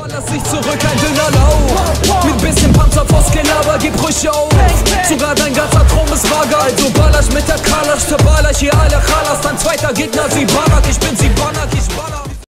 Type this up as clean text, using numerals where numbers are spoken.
Lass dich zurück, ein dünner Lauf. Mit bisschen Panzerfaustgelaber, gib ruhig auf. Sogar dein ganzer Traum ist vage. Also baller ich mit der Kalasch, zerballer ich hier alle Chalas. Dein zweiter Gegner, sie ballern.